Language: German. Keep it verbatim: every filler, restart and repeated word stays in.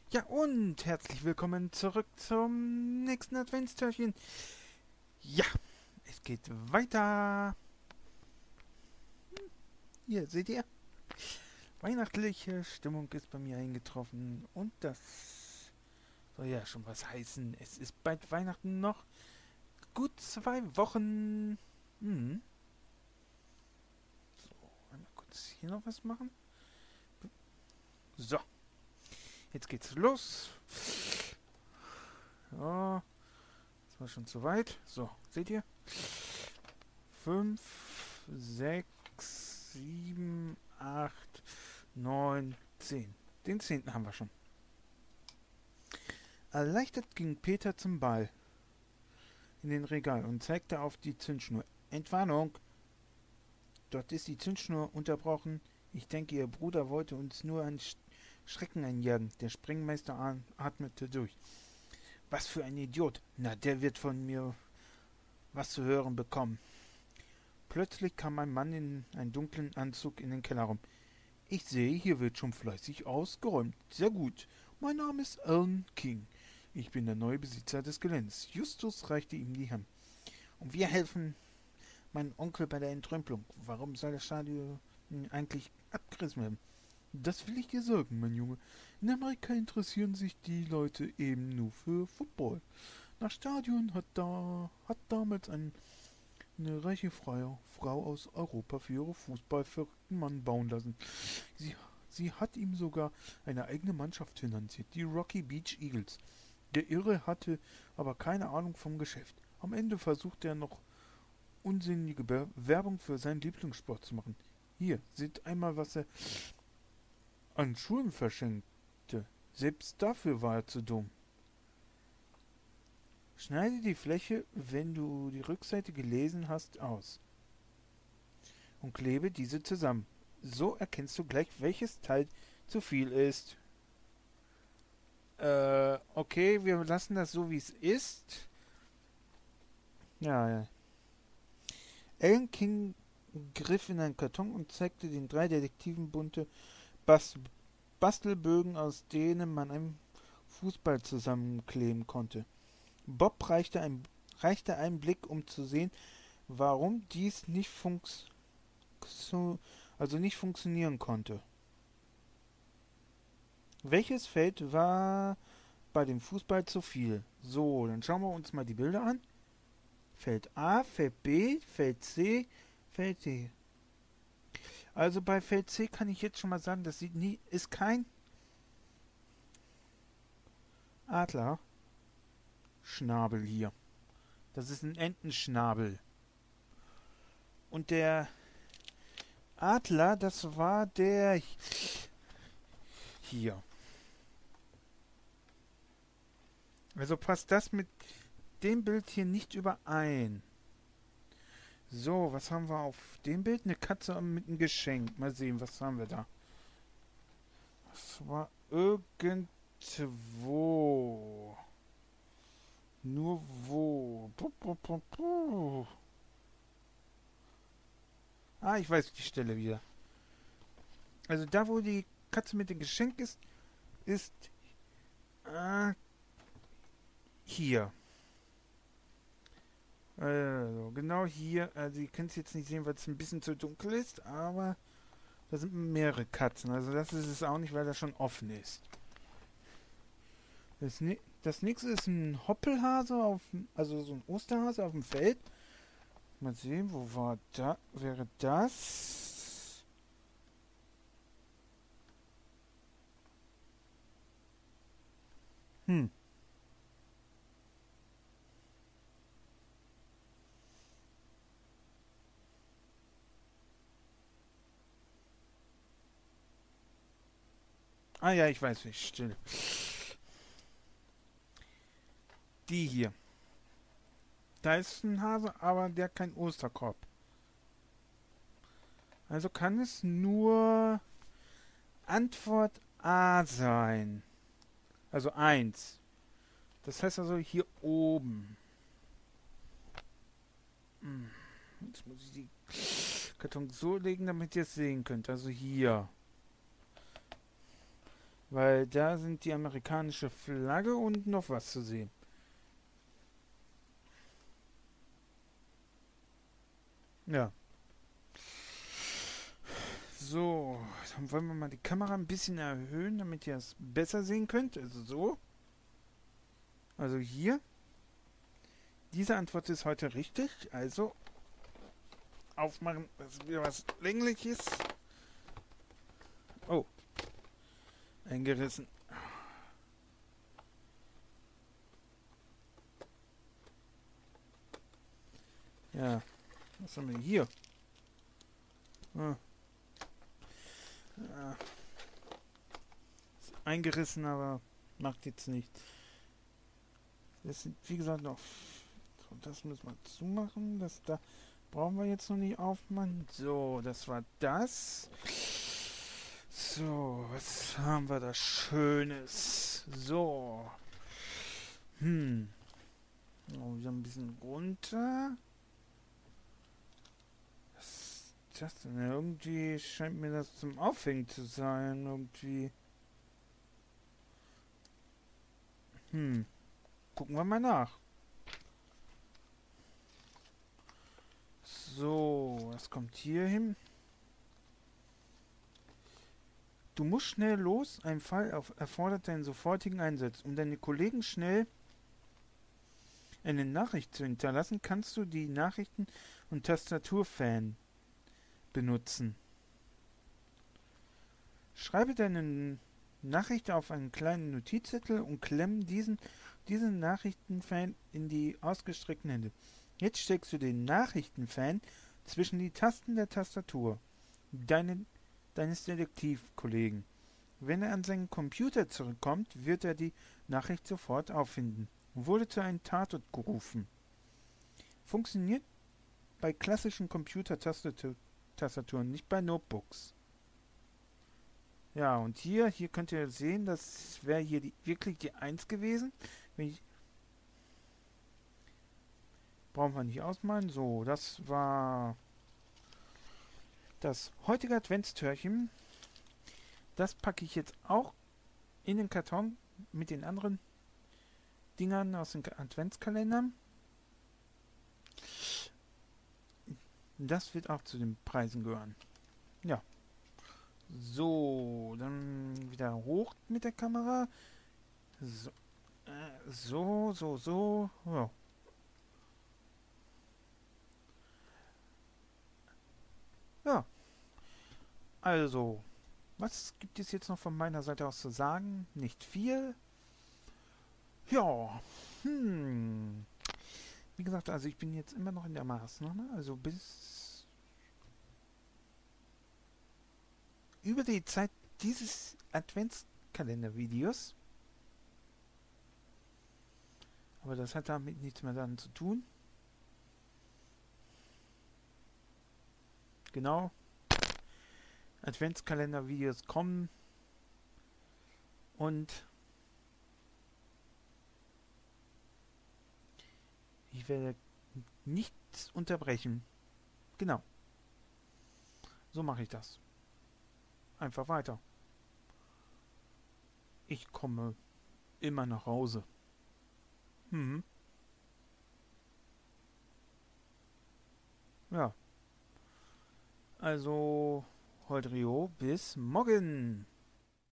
Ja, und herzlich willkommen zurück zum nächsten Adventstürchen. Ja, es geht weiter. Hier, seht ihr? Weihnachtliche Stimmung ist bei mir eingetroffen. Und das soll ja schon was heißen. Es ist bald Weihnachten noch. Gut zwei Wochen. Hm. So, einmal kurz hier noch was machen. So, jetzt geht's los. Ja, das war schon zu weit. So, seht ihr? Fünf, sechs, sieben, acht, neun, zehn. Den zehnten haben wir schon. Erleichtert ging Peter zum Ball in den Regal und zeigte auf die Zündschnur. Entwarnung! Dort ist die Zündschnur unterbrochen. Ich denke, Ihr Bruder wollte uns nur einen Schrecken einjagen. Der Sprengmeister atmete durch. Was für ein Idiot! Na, der wird von mir was zu hören bekommen. Plötzlich kam ein Mann in einem dunklen Anzug in den Kellerraum. Ich sehe, hier wird schon fleißig ausgeräumt. Sehr gut. Mein Name ist Alan King. Ich bin der neue Besitzer des Geländes. Justus reichte ihm die Hand. Und wir helfen meinem Onkel bei der Entrümpelung. Warum soll das Stadion eigentlich abgerissen werden? Das will ich dir sagen, mein Junge. In Amerika interessieren sich die Leute eben nur für Football. Das Stadion hat da hat damals ein eine reiche Frau, Frau aus Europa für ihre fußballverrückten Mann bauen lassen. Sie, sie hat ihm sogar eine eigene Mannschaft finanziert, die Rocky Beach Eagles. Der Irre hatte aber keine Ahnung vom Geschäft. Am Ende versuchte er noch unsinnige Be Werbung für seinen Lieblingssport zu machen. Hier, seht einmal, was er an Schulen verschenkte. Selbst dafür war er zu dumm. Schneide die Fläche, wenn du die Rückseite gelesen hast, aus und klebe diese zusammen. So erkennst du gleich, welches Teil zu viel ist. Äh, okay, wir lassen das so, wie es ist. Ja, ja. Alan King griff in einen Karton und zeigte den drei Detektiven bunte Bast Bastelbögen, aus denen man einen Fußball zusammenkleben konnte. Bob reichte, ein, reichte einen Blick, um zu sehen, warum dies nicht, funks also nicht funktionieren konnte. Welches Feld war bei dem Fußball zu viel? So, dann schauen wir uns mal die Bilder an. Feld A, Feld B, Feld C, Feld D. Also bei Feld C kann ich jetzt schon mal sagen, das sieht nie, ist kein Adler. Schnabel hier. Das ist ein Entenschnabel. Und der Adler, das war der hier. Also passt das mit dem Bild hier nicht überein. So, was haben wir auf dem Bild? Eine Katze mit einem Geschenk. Mal sehen, was haben wir da? Das war irgendwo. Nur wo? Puh, puh, puh, puh. Ah, ich weiß die Stelle wieder. Also da, wo die Katze mit dem Geschenk ist, ist äh, hier. Also genau hier. Also ihr könnt es jetzt nicht sehen, weil es ein bisschen zu dunkel ist, aber da sind mehrere Katzen. Also das ist es auch nicht, weil das schon offen ist. Das, das nächste ist ein Hoppelhase, auf, also so ein Osterhase auf dem Feld. Mal sehen, wo war da? Wäre das? Hm. Ah ja, ich weiß nicht. Still. Die hier. Da ist ein Hase, aber der hat keinen Osterkorb. Also kann es nur Antwort A sein. Also eins. Das heißt also hier oben. Hm. Jetzt muss ich die Karton so legen, damit ihr es sehen könnt. Also hier. Weil da sind die amerikanische Flagge und noch was zu sehen. Ja. So, dann wollen wir mal die Kamera ein bisschen erhöhen, damit ihr es besser sehen könnt. Also so. Also hier. Diese Antwort ist heute richtig. Also aufmachen, dass wieder was Längliches. Oh. Eingerissen. Ja. Was haben wir hier? Ah. Ja. Ist eingerissen, aber macht jetzt nichts. Das sind, wie gesagt, noch. So, das müssen wir zumachen. Das da brauchen wir jetzt noch nicht aufmachen. So, das war das. So, was haben wir da Schönes? So. Hm. Oh, wieder ein bisschen runter. Was ist das denn? Irgendwie scheint mir das zum Aufhängen zu sein. Irgendwie. Hm. Gucken wir mal nach. So, was kommt hier hin? Du musst schnell los. Ein Fall auf, erfordert deinen sofortigen Einsatz. Um deine Kollegen schnell eine Nachricht zu hinterlassen, kannst du die Nachrichten- und Tastaturfan benutzen. Schreibe deine Nachricht auf einen kleinen Notizzettel und klemm diesen, diesen Nachrichtenfan in die ausgestreckten Hände. Jetzt steckst du den Nachrichtenfan zwischen die Tasten der Tastatur deine, deines Detektivkollegen. Wenn er an seinen Computer zurückkommt, wird er die Nachricht sofort auffinden. Wurde zu einem Tatort gerufen. Funktioniert bei klassischen Computertastaturen, nicht bei Notebooks. Ja, und hier, hier könnt ihr sehen, das wäre hier die, wirklich die eins gewesen. Wenn ich, brauchen wir nicht ausmalen. So, das war das heutige Adventstürchen. Das packe ich jetzt auch in den Karton mit den anderen Dingern aus den Adventskalendern. Das wird auch zu den Preisen gehören. Ja. So, dann wieder hoch mit der Kamera. So, äh, so, so, so. Ja. Ja. Also, was gibt es jetzt noch von meiner Seite aus zu sagen? Nicht viel. Ja. Hm. Wie gesagt, also ich bin jetzt immer noch in der Maßnahme. Also bis über die Zeit dieses Adventskalender-Videos. Aber das hat damit nichts mehr dann zu tun. Genau. Adventskalender-Videos kommen. Und ich werde nichts unterbrechen. Genau. So mache ich das. Einfach weiter. Ich komme immer nach Hause. Hm. Ja. Also, heute Rio, bis morgen.